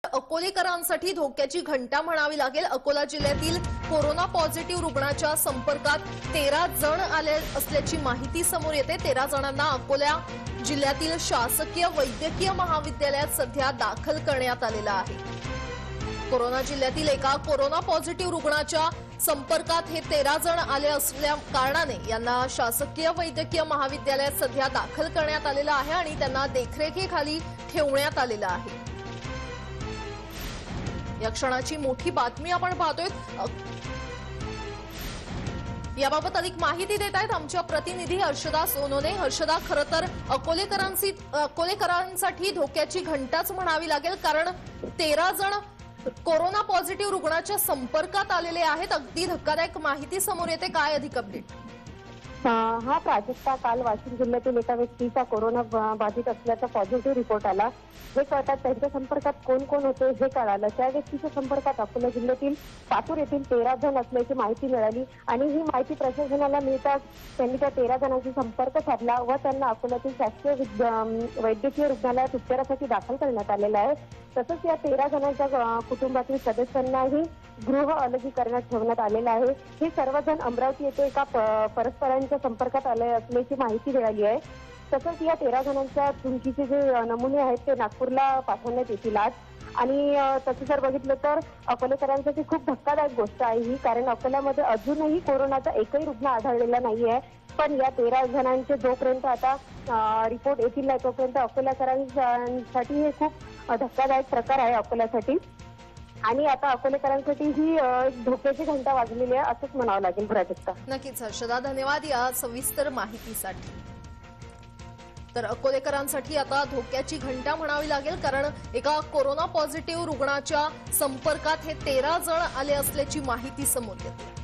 अकोलेकरांसाठी धोक्याची घंटा म्हणावी लागेल। अकोला जिल्ह्यातील कोरोना पॉझिटिव्ह रुग्णाच्या संपर्कात 13 जण आले असल्याची माहिती समोर येते। 13 जणांना अकोला जिल्ह्यातील शासकीय वैद्यकीय महाविद्यालयात सध्या दाखल करण्यात आलेलं आहे। कोरोना जिल्ह्यातील एका कोरोना पॉझिटिव्ह रुग्णाच्या संपर्कात हे 13 जण आले असल्या कारणाने यांना शासकीय वैद्यकीय महाविद्यालयात सध्या दाखल करण्यात आलेलं आहे आणि त्यांना देखरेखीखाली ठेवण्यात आलेलं आहे। या क्षणाची मोठी बातमी आपण पाहतोय। याबाबत अधिक माहिती देत आहेत आमच्या प्रतिनिधी हर्षदा सोनोने। हर्षदा, खरं तर अकोलेकरांसाठी धोक्याची घंटाच म्हणावी लागेल, कारण 13 जण कोरोना पॉझिटिव्ह रुग्णाच्या संपर्कात आलेले आहेत। अगदी धक्कादायक माहिती समोर येते, काय अधिक अपडेट? हा प्राजक्ता, काल वाशिम जिल्ह्यातील एका व्यक्तीचा कोरोना बाधित असल्याचा पॉझिटिव्ह रिपोर्ट आला। हे कळतात त्यांच्या संपर्कात कोण कोण होते हे कळालं। त्या व्यक्तीच्या संपर्कात अकोला जिल्ह्यातील पातूर येथील 13 जण असल्याची माहिती मिळाली आणि ही माहिती प्रशासनाला मिळताच त्यांनी त्या 13 जणांशी संपर्क साधला व त्यांना अकोल्यातील शासकीय वैद्यकीय रुग्णालयात उपचारासाठी दाखल करण्यात आलेलं आहे। तसंच या 13 जणांच्या कुटुंबातील सदस्यांनाही गृह अलगीकरणात ठेवण्यात आलेलं आहे। हे सर्वजण अमरावती येथे एका परस्परांच्या संपर्कात आले असल्याची माहिती मिळाली आहे। तसंच या 13 जणांच्या चुंकीचे जे नमुने आहेत ते नागपूरला पाठवण्यात येतील आज। आणि तसं जर बघितलं तर अकोलेकरांसाठी खूप धक्कादायक गोष्ट आहे ही, कारण अकोल्यामध्ये अजूनही कोरोनाचा एकही रुग्ण आढळलेला नाहीये। पण या 13 जणांचे जोपर्यंत आता रिपोर्ट येतील नाही तोपर्यंत अकोलेकरांसाठी हे खूप धक्कादायक प्रकार आहे अकोल्यासाठी। आणि आता अकोलेकरांसाठी ही धोक्याची घंटा वाजलेली आहे असंच म्हणावं लागेल प्राजक्ता। नक्कीच हर्षदा, धन्यवाद या सविस्तर माहितीसाठी। तर अकोलेकरांसाठी आता धोक्याची घंटा म्हणावी लागेल, कारण एका कोरोना पॉझिटिव्ह रुग्णाच्या संपर्कात हे 13 जण आले असल्याची माहिती समोर येते।